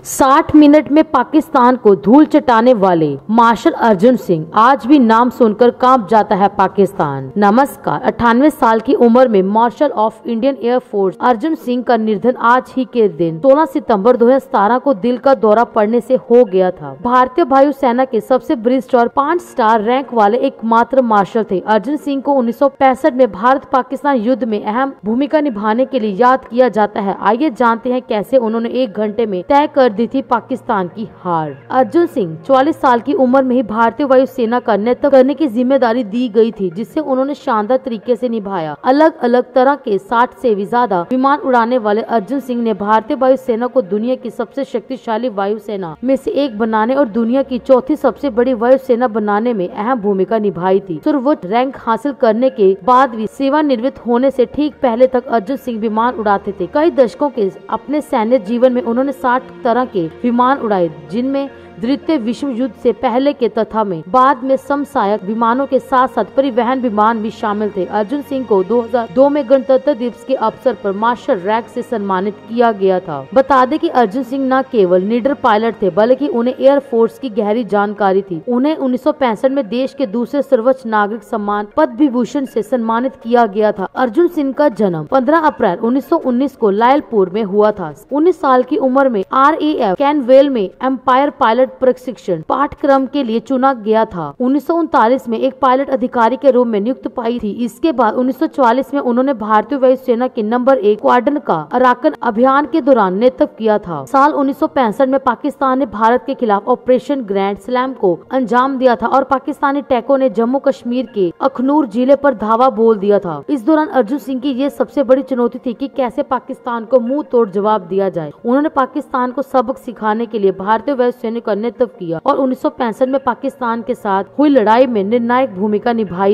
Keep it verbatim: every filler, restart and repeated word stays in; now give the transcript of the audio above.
साठ मिनट में पाकिस्तान को धूल चटाने वाले मार्शल अर्जुन सिंह, आज भी नाम सुनकर कांप जाता है पाकिस्तान। नमस्कार। अट्ठानवे साल की उम्र में marshal of Indian air force Arjan Singh का निधन आज ही के दिन सोलह सितंबर दो हजार सत्रह को दिल का दौरा पड़ने से हो गया था। भारतीय वायु सेना के सबसे वरिष्ठ और पाँच स्टार रैंक वाले एकमात्र मार्शल थे। अर्जुन सिंह को उन्नीस सौ पैंसठ में भारत पाकिस्तान युद्ध में अहम भूमिका निभाने के लिए याद किया जाता है। आइए जानते हैं कैसे उन्होंने एक घंटे में तय कर दी थी पाकिस्तान की हार। अर्जुन सिंह चौवालीस साल की उम्र में ही भारतीय वायु सेना का नेतृत्व करने की जिम्मेदारी दी गई थी, जिसे उन्होंने शानदार तरीके से निभाया। अलग अलग तरह के साठ से भी ज्यादा विमान उड़ाने वाले अर्जुन सिंह ने भारतीय वायु सेना को दुनिया की सबसे शक्तिशाली वायु सेना में से एक बनाने और दुनिया की चौथी सबसे बड़ी वायु सेना बनाने में अहम भूमिका निभाई थी। सर्वोच्च रैंक हासिल करने के बाद भी सेवानिवृत्त होने से ठीक पहले तक अर्जुन सिंह विमान उड़ाते थे। कई दशकों के अपने सैन्य जीवन में उन्होंने साठ तरह के विमान उड़ाए, जिनमें द्वितीय विश्व युद्ध से पहले के तथा में बाद में समसामयिक विमानों के साथ साथ परिवहन विमान भी शामिल थे। अर्जुन सिंह को दो हजार दो में गणतंत्र दिवस के अवसर पर मार्शल रैंक से सम्मानित किया गया था। बता दें कि अर्जुन सिंह न केवल निडर पायलट थे, बल्कि उन्हें एयर फोर्स की गहरी जानकारी थी। उन्हें उन्नीस सौ पैंसठ में देश के दूसरे सर्वोच्च नागरिक सम्मान पद्म विभूषण से सम्मानित किया गया था। अर्जुन सिंह का जन्म पंद्रह अप्रैल उन्नीस सौ उन्नीस को लायलपुर में हुआ था। उन्नीस साल की उम्र में आर ए एफ कैनवेल में एम्पायर पायलट प्रशिक्षण पाठ्यक्रम के लिए चुना गया था। उन्नीस सौ उनतालीस में एक पायलट अधिकारी के रूप में नियुक्त पाई थी। इसके बाद उन्नीस सौ चौवालीस में उन्होंने भारतीय वायु सेना के नंबर एक स्क्वाड्रन का अराकन अभियान के दौरान नेतृत्व किया था। साल उन्नीस सौ पैंसठ में पाकिस्तान ने भारत के खिलाफ ऑपरेशन ग्रैंड स्लैम को अंजाम दिया था और पाकिस्तानी टैंकों ने जम्मू कश्मीर के अखनूर जिले पर धावा बोल दिया था। इस दौरान अर्जुन सिंह की ये सबसे बड़ी चुनौती थी कि कैसे पाकिस्तान को मुंह तोड़ जवाब दिया जाए। उन्होंने पाकिस्तान को सबक सिखाने के लिए भारतीय वायु सेना का नेतृत्व किया और उन्नीस सौ पैंसठ में पाकिस्तान के साथ हुई लड़ाई में निर्णायक भूमिका निभाई।